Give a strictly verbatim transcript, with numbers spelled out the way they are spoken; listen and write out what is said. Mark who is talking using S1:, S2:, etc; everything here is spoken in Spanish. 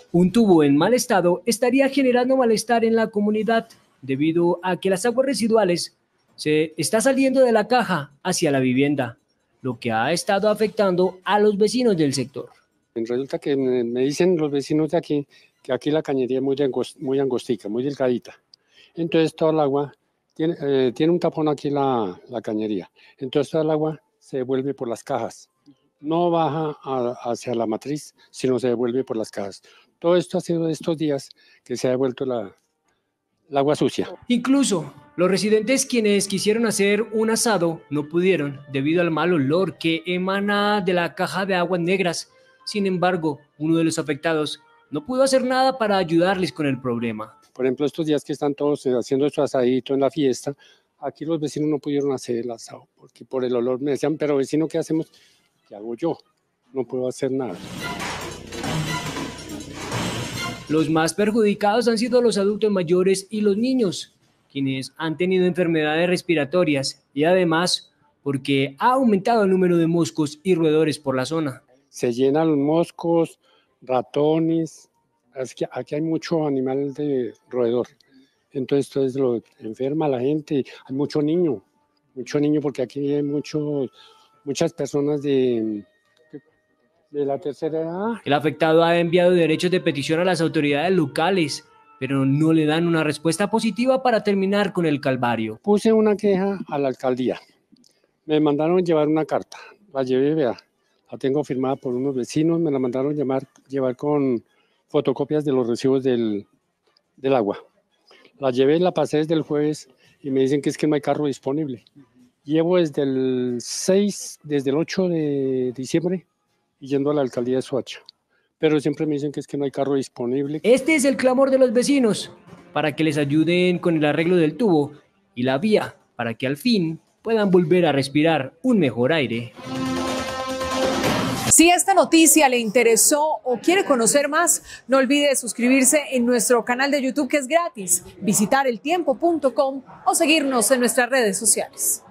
S1: Un tubo en mal estado estaría generando malestar en la comunidad debido a que las aguas residuales se está saliendo de la caja hacia la vivienda, lo que ha estado afectando a los vecinos del sector.
S2: Resulta que me, me dicen los vecinos de aquí que aquí la cañería es muy, angost, muy angostica, muy delgadita. Entonces todo el agua, tiene, eh, tiene un tapón aquí la, la cañería. Entonces todo el agua se devuelve por las cajas. No baja a, hacia la matriz, sino se devuelve por las cajas. Todo esto ha sido de estos días que se ha devuelto la, el agua sucia.
S1: Incluso los residentes quienes quisieron hacer un asado no pudieron debido al mal olor que emana de la caja de aguas negras. Sin embargo, uno de los afectados no pudo hacer nada para ayudarles con el problema.
S2: Por ejemplo, estos días que están todos haciendo su asadito en la fiesta, aquí los vecinos no pudieron hacer el asado, porque por el olor me decían, pero vecino, ¿qué hacemos? ¿Qué hago yo? No puedo hacer nada.
S1: Los más perjudicados han sido los adultos mayores y los niños, quienes han tenido enfermedades respiratorias y además porque ha aumentado el número de moscos y roedores por la zona.
S2: Se llenan los moscos, ratones, es que aquí hay mucho animal de roedor, entonces esto es lo enferma a la gente, hay mucho niño, mucho niño porque aquí hay muchos, muchas personas de, de la tercera edad.
S1: El afectado ha enviado derechos de petición a las autoridades locales, pero no le dan una respuesta positiva para terminar con el calvario.
S2: Puse una queja a la alcaldía, me mandaron llevar una carta, la llevé, vea, la tengo firmada por unos vecinos, me la mandaron llamar, llevar con fotocopias de los recibos del, del agua. La llevé, la pasé desde el jueves y me dicen que es que no hay carro disponible. Llevo desde el seis, desde el ocho de diciembre yendo a la alcaldía de Soacha, pero siempre me dicen que es que no hay carro disponible.
S1: Este es el clamor de los vecinos para que les ayuden con el arreglo del tubo y la vía para que al fin puedan volver a respirar un mejor aire.
S3: Si esta noticia le interesó o quiere conocer más, no olvide suscribirse en nuestro canal de YouTube, que es gratis, visitar el tiempo punto com o seguirnos en nuestras redes sociales.